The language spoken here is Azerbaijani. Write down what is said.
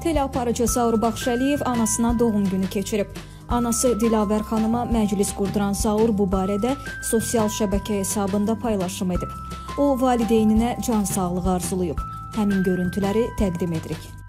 Teleaparıcı Zaur Baxşəliyev anasına doğum günü keçirib. Anası Dilavər xanıma məclis qurduran Zaur bu barədə sosial şəbəkə hesabında paylaşım edib. O, valideyninə can sağlığı arzulayıb. Həmin görüntüləri təqdim edirik.